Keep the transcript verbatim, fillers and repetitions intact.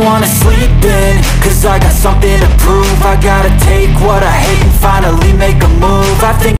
wanna sleep in, cause I got something to prove. I gotta take what I hate and finally make a move. I think